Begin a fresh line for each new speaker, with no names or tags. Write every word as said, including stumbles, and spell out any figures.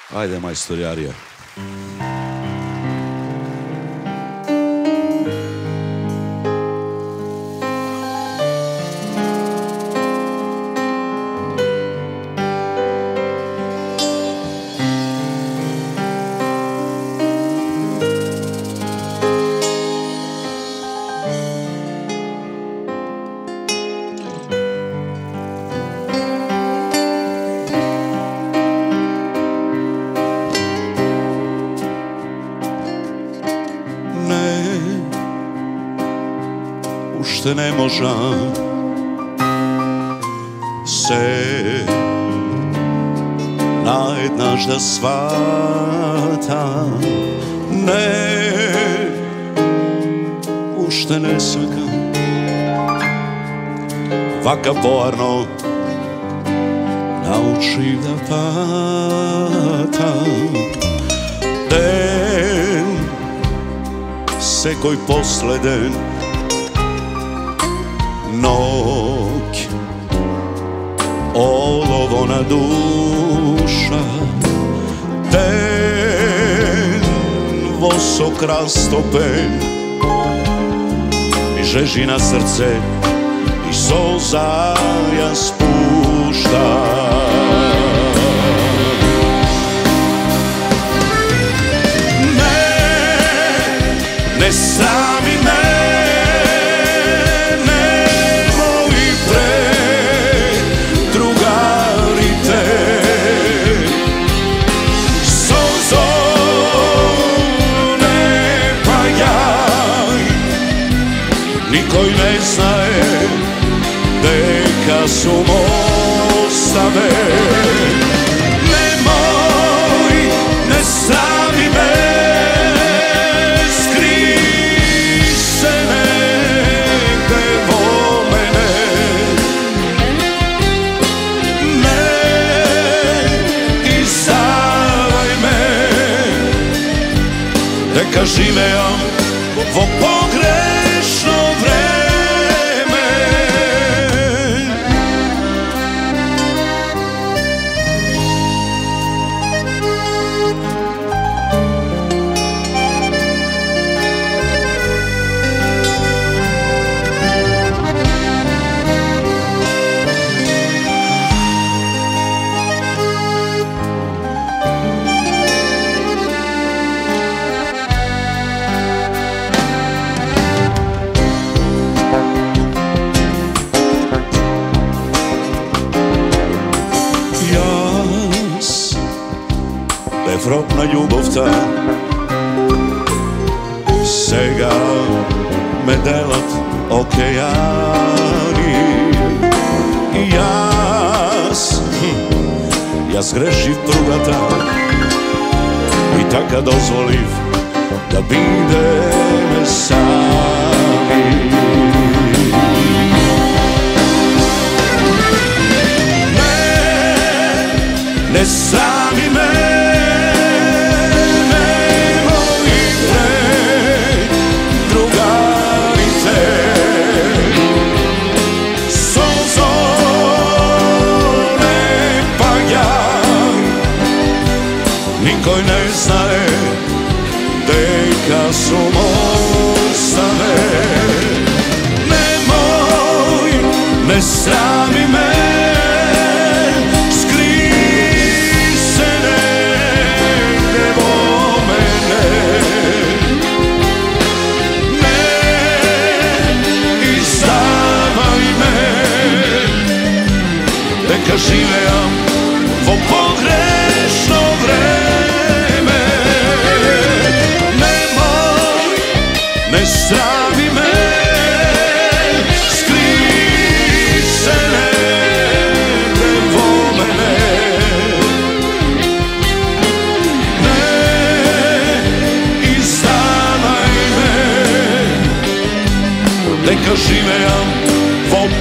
Ajde, majstorijarija.
Ušte ne možem se najednaš da shvatam, ne, ušte ne svekam vaka poarno nauči da patam. Den se koji posleden nog olovona duša, ten vosok rastopen i žeži na srce i soza ja spušta. Ne, ne srami me, koji ne znaje deka su mostave. Nemoj, ne srami me, skrij se negde vo mene. Ne izdavaj me, neka živeam vo pogrešno vreme. Evropna ljubov ta сега me delat okeani i jas, ja zgrešiv drugata i taka dozvoliv da bideme sami. Ne, ne sami me, koji ne znaje deka su mostave. Nemoj, ne srami me, skrij se negde vo mene. Ne izdavaj me, neka živeam vo pogrešno vreme. Ne srami me, skrij se negde vo mene. Ne izdavaj me, neka živeam vo